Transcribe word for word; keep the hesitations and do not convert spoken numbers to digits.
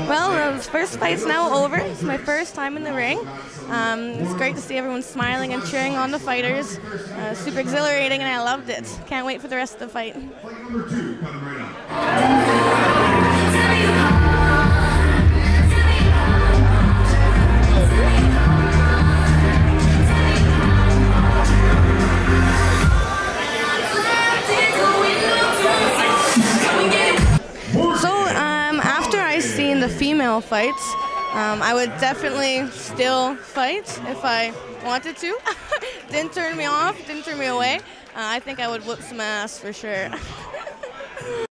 Well, the first fight's now over. It's my first time in the ring. Um, it's great to see everyone smiling and cheering on the fighters. Uh, super exhilarating, and I loved it. Can't wait for the rest of the fight. Fight number two coming right up. The female fights, um, I would definitely still fight if I wanted to. Didn't turn me off, didn't turn me away. Uh, I think I would whoop some ass for sure.